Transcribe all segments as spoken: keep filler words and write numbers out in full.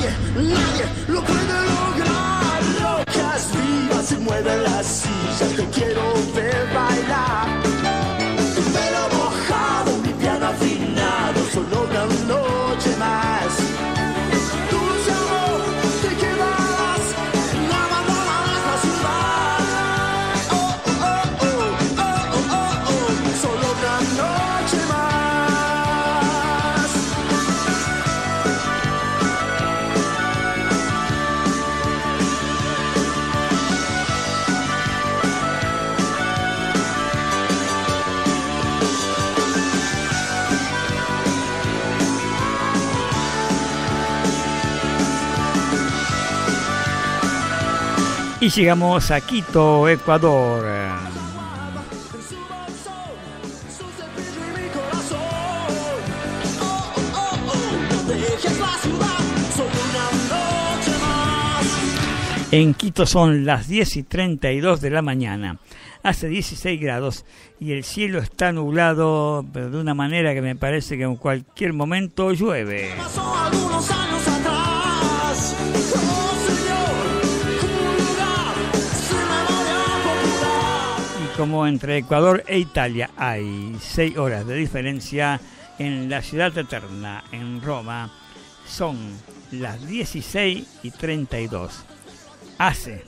nadie, nadie lo puede lograr. Rocas vivas se mueven las sillas, te quiero ver bailar. Tu pelo mojado, mi piano afinado, solo una noche más. Dulce amor, te quedas, no abandonarás la ciudad. Oh, oh, oh, oh, oh, oh, oh, solo una noche más. Y llegamos a Quito, Ecuador. En Quito son las diez y treinta y dos de la mañana. Hace dieciséis grados y el cielo está nublado, pero de una manera que me parece que en cualquier momento llueve. Como entre Ecuador e Italia hay seis horas de diferencia, en la ciudad eterna, en Roma, son las dieciséis y treinta y dos. Hace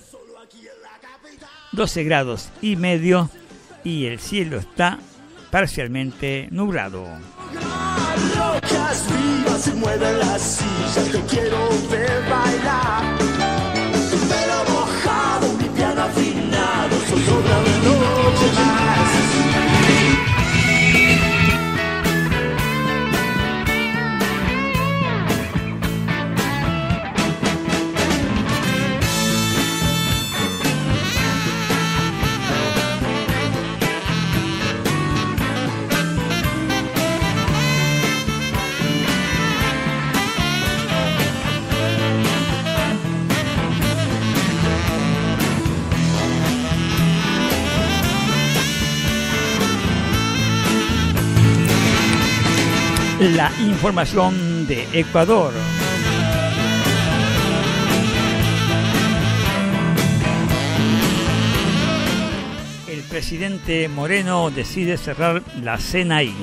doce grados y medio y el cielo está parcialmente nublado. Rocas vivas se mueven las sillas, te quiero ver bailar. Tu pelo mojado, mi piano afinado, solo una noche más. La información de Ecuador. El presidente Moreno decide cerrar la SENAI.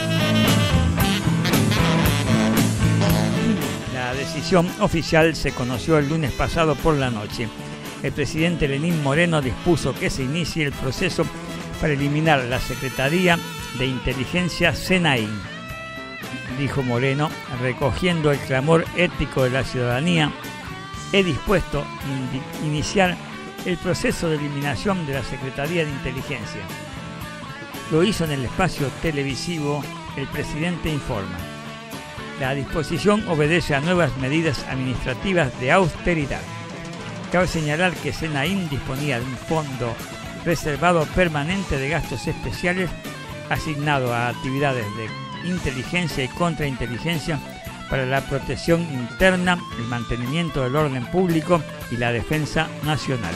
La decisión oficial se conoció el lunes pasado por la noche. El presidente Lenín Moreno dispuso que se inicie el proceso para eliminar la Secretaría de Inteligencia SENAI. Dijo Moreno, recogiendo el clamor ético de la ciudadanía, he dispuesto a in- iniciar el proceso de eliminación de la Secretaría de Inteligencia. Lo hizo en el espacio televisivo El Presidente Informa. La disposición obedece a nuevas medidas administrativas de austeridad. Cabe señalar que SENAI disponía de un fondo reservado permanente de gastos especiales asignado a actividades de inteligencia y contrainteligencia para la protección interna, el mantenimiento del orden público y la defensa nacional.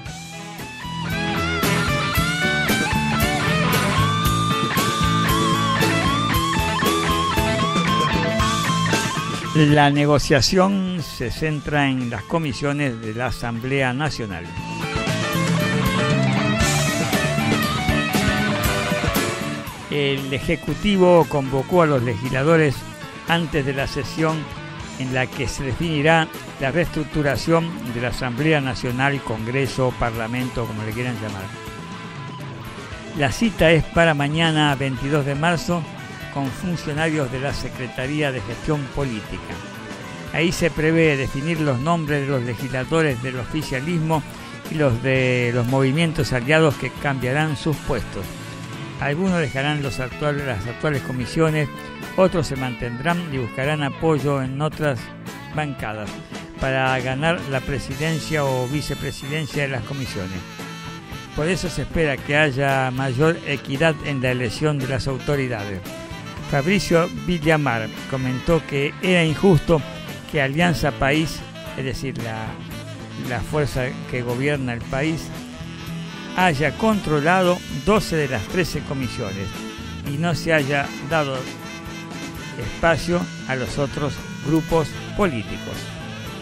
La negociación se centra en las comisiones de la Asamblea Nacional. El Ejecutivo convocó a los legisladores antes de la sesión en la que se definirá la reestructuración de la Asamblea Nacional, Congreso, Parlamento, como le quieran llamar. La cita es para mañana veintidós de marzo con funcionarios de la Secretaría de Gestión Política. Ahí se prevé definir los nombres de los legisladores del oficialismo y los de los movimientos aliados que cambiarán sus puestos. Algunos dejarán los actuales, las actuales comisiones, otros se mantendrán y buscarán apoyo en otras bancadas para ganar la presidencia o vicepresidencia de las comisiones. Por eso se espera que haya mayor equidad en la elección de las autoridades. Fabricio Villamar comentó que era injusto que Alianza País, es decir, la, la fuerza que gobierna el país, haya controlado doce de las trece comisiones y no se haya dado espacio a los otros grupos políticos.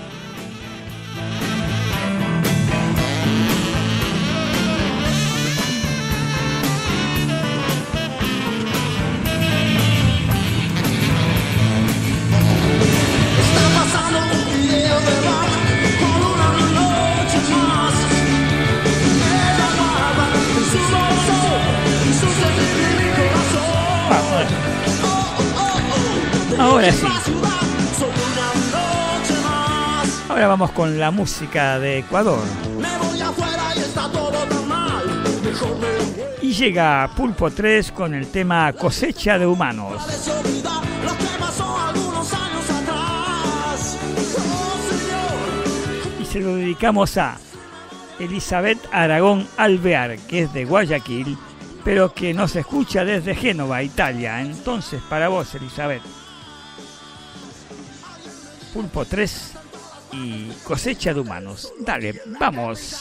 Ahora sí. Ahora vamos con la música de Ecuador. Y llega Pulpo tres con el tema Cosecha de Humanos. Y se lo dedicamos a Elizabeth Aragón Alvear, que es de Guayaquil, pero que nos escucha desde Génova, Italia. Entonces, para vos, Elizabeth, Pulpo tres y Cosecha de Humanos. Dale, vamos.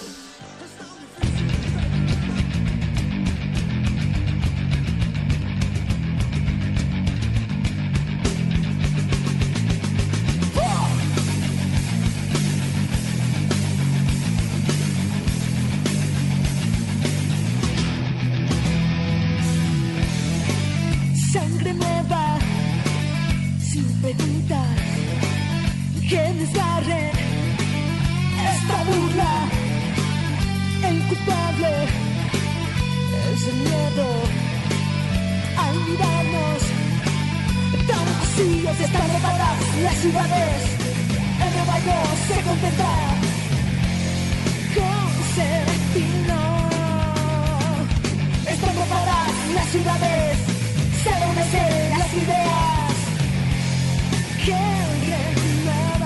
Sangre nueva, sin preguntas, que desgarre esta burla. El culpable es el miedo al mirarnos tan vacíos y están reparadas las ciudades. El rebaño se contenta con ser destino. Están reparadas las ciudades. Se adormecen las ideas que renuevan.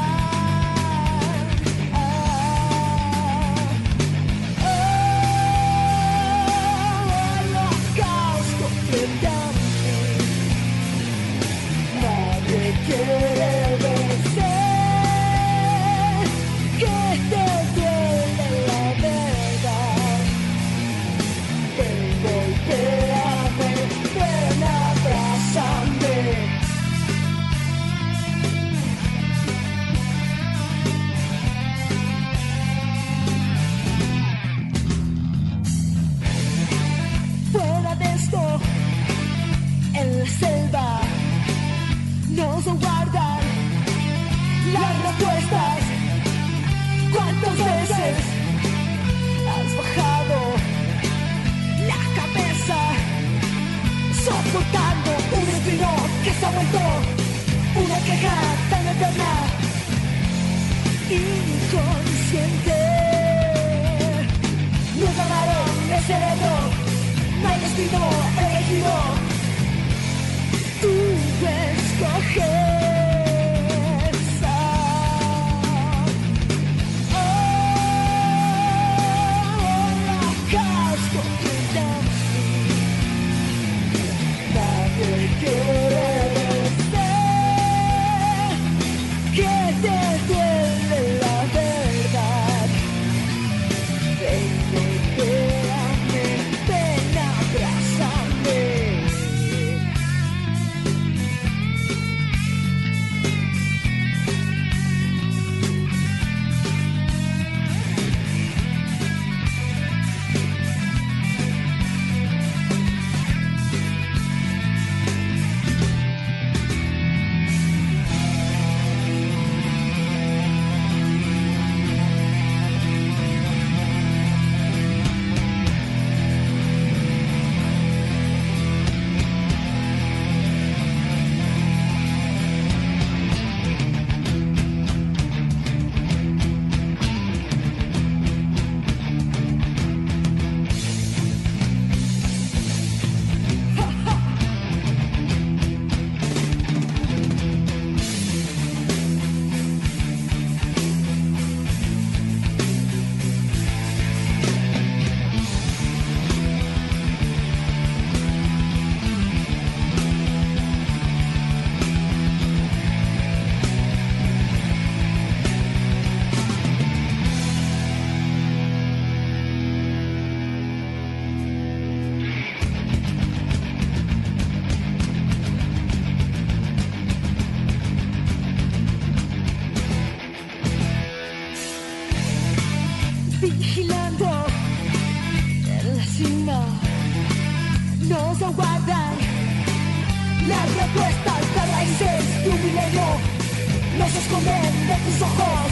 Ah, oh, holocausto frente a mí. Nadie quiere vencer, que te duele la verdad. Ven, golpéame, ven, abrázame. Fuera de esto, en la selva, nos guardan las respuestas. ¿Cuántas veces has bajado la cabeza, soportando un espino que se ha vuelto una queja tan eterna, inconsciente? Nos ganaron el cerebro, no hay destino elegido. Tú escoges. Ah, holocausto frente a mí. Nadie quiere vencer, que te duele la verdad. Ven, golpéame, ven, abrázame. Vigilando en la cima, nos aguardan las respuestas de raíces de un milenio. Nos esconden de tus ojos,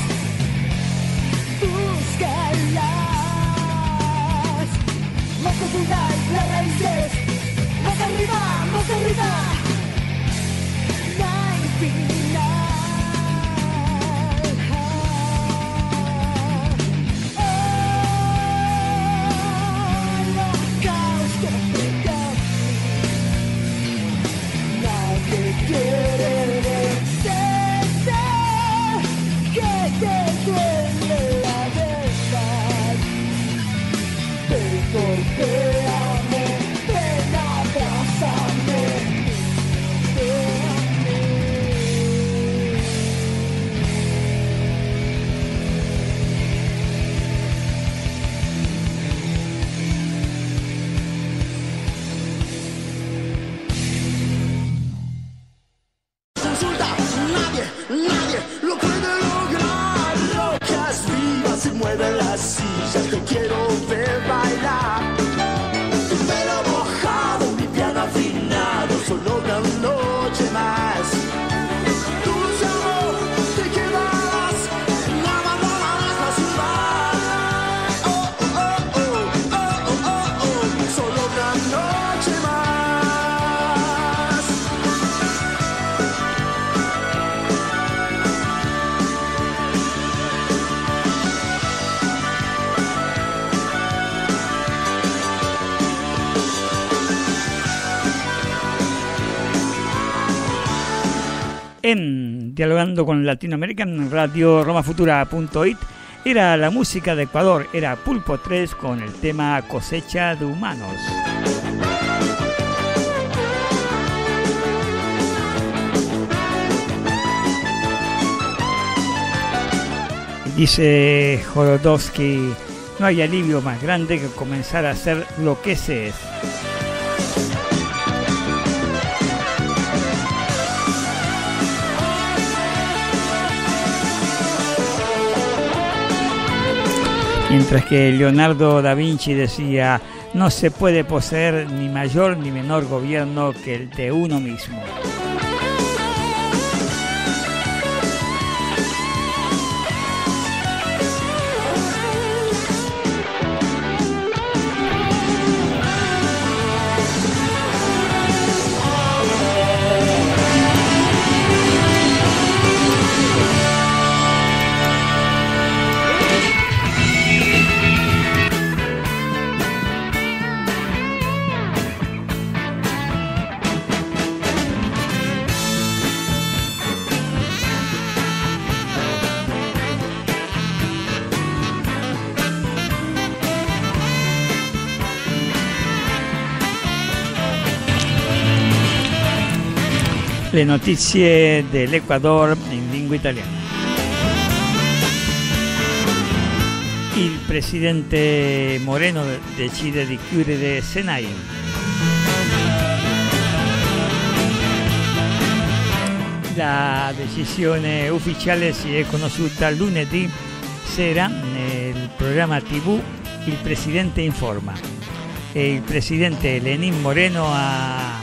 búscalas. Más profundas las raíces, más arriba, más arriba. te duele la verdad. Pero te amo, ven, abrázame, te amé. Insulta, nadie, nadie lo puede lograr. Rocas vivas se mueven las sillas, te quiero ver bailar. Tu pelo mojado, mi piano afinado, solo una noche más. Dulce amor, te quedarás, no abandonarás la ciudad. Oh, oh, oh, oh, oh, oh, oh, solo una noche más. En Dialogando con Latinoamérica en Radio Roma Futura punto it era la música de Ecuador, era Pulpo tres con el tema Cosecha de Humanos. Dice Jodorowsky, no hay alivio más grande que comenzar a hacer lo que se es. Mientras que Leonardo da Vinci decía, no se puede poseer ni mayor ni menor gobierno que el de uno mismo. Le notizie dell'Ecuador in lingua italiana. Il presidente Moreno decide di chiudere Senai. La decisione ufficiale si è conosciuta lunedì sera nel programma tivù Il Presidente Informa. E il presidente Lenín Moreno ha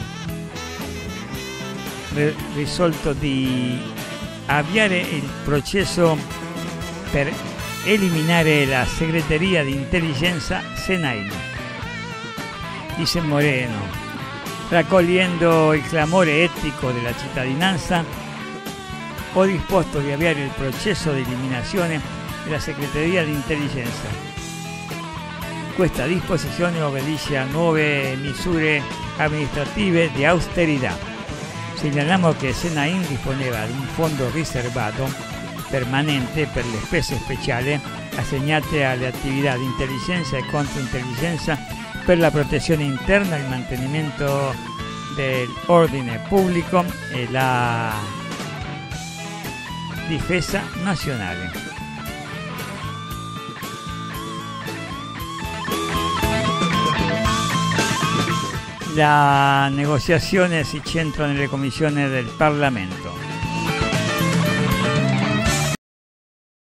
risolto di avviare il processo per eliminare la segreteria di intelligenza Senai. Dice Moreno, raccogliendo il clamore etico della cittadinanza, ho disposto di avviare il processo di eliminazione della segreteria di intelligenza. Questa disposizione obbedisce a nuove misure amministrative di austerità. Segnaliamo che Senain disponeva di un fondo riservato permanente per le spese speciali assegnate alle attività di intelligenza e controintelligenza per la protezione interna, il mantenimento dell'ordine pubblico e la difesa nazionale. La negoziazione si centra nelle commissioni del Parlamento.